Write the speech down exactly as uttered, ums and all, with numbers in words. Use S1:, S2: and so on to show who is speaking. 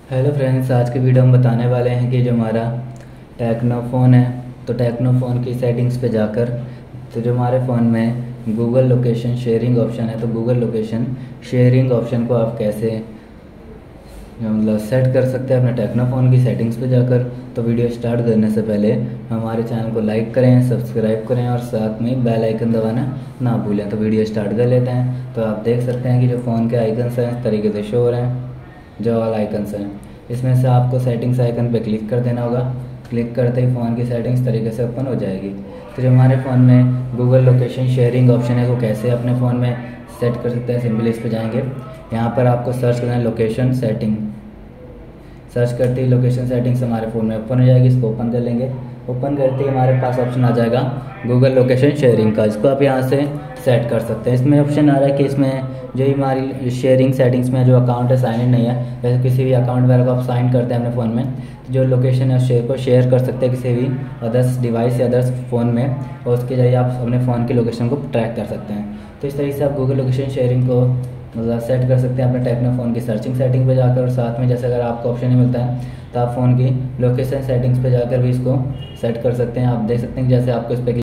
S1: Hello friends, आज की video हम बताने वाले हैं कि जो हमारा टेक्नो फ़ोन है तो टेक्नो फ़ोन की सेटिंग्स पे जाकर तो जो हमारे फ़ोन में गूगल लोकेशन शेयरिंग ऑप्शन है तो गूगल लोकेशन शेयरिंग ऑप्शन को आप कैसे मतलब सेट कर सकते हैं अपने टेक्नो फ़ोन की सेटिंग्स पे जाकर। तो वीडियो स्टार्ट करने से पहले हमारे चैनल को लाइक करें, सब्सक्राइब करें और साथ में बेल आइकन दबाना ना भूलें। तो वीडियो स्टार्ट कर लेते हैं। तो आप देख सकते हैं कि जो फ़ोन के आइकन्स हैं इस तरीके से शो हो रहे हैं, जो ऑल आइकन्स हैं। इसमें से आपको सेटिंग्स आइकन पे क्लिक कर देना होगा। क्लिक करते ही फ़ोन की सेटिंग्स तरीके से ओपन हो जाएगी। तो जो हमारे फ़ोन में गूगल लोकेशन शेयरिंग ऑप्शन है वो कैसे अपने फ़ोन में सेट कर सकते हैं, सिंपली इस पर जाएंगे। यहाँ पर आपको सर्च करना है लोकेशन सेटिंग। सर्च करते ही लोकेशन सेटिंग्स हमारे फ़ोन में ओपन हो जाएगी। इसको ओपन कर लेंगे। ओपन करते ही हमारे पास ऑप्शन आ जाएगा गूगल लोकेशन शेयरिंग का। इसको आप यहाँ से सेट कर सकते हैं। इसमें ऑप्शन आ रहा है कि इसमें जो हमारी शेयरिंग सेटिंग्स में जो अकाउंट है साइन इन नहीं है, जैसे किसी भी अकाउंट वगैरह को आप साइन करते हैं अपने फ़ोन में, तो जो लोकेशन है शेयर को शेयर कर सकते हैं किसी भी अदर्स डिवाइस या अदर्स फ़ोन में, और उसके जरिए आप अपने फ़ोन की लोकेशन को ट्रैक कर सकते हैं। तो इस तरीके से आप गूगल लोकेशन शेयरिंग को मतलब सेट कर सकते हैं अपने टेक्नो फ़ोन की सर्चिंग सेटिंग पे जाकर। और साथ में जैसे अगर आपको ऑप्शन नहीं मिलता है तो आप फ़ोन की लोकेशन सेटिंग्स पे जाकर भी इसको सेट कर सकते हैं। आप देख सकते हैं जैसे आपको इस पर